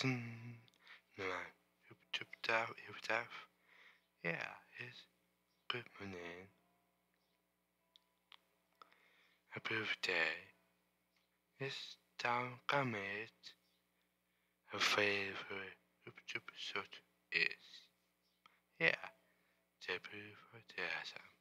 Dun, nou, yeah, it's good morning. A birthday is down commit. Her favorite episode is, yeah, the birthday.